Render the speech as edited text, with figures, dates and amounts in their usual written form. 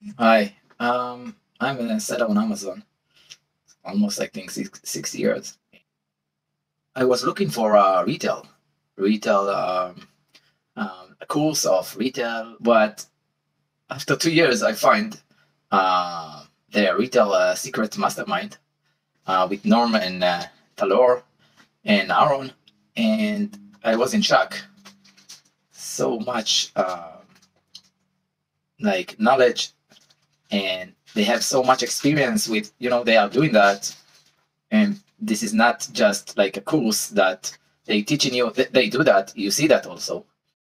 Hi, I'm a seller on Amazon, almost I think 6 years. I was looking for retail a course of retail, but after 2 years, I find the retail secret mastermind with Norm and Talor and Aaron, and I was in shock. So much like knowledge, and they have so much experience with they are doing that. And this is not just like a course that they teaching you. They do that. You see that also.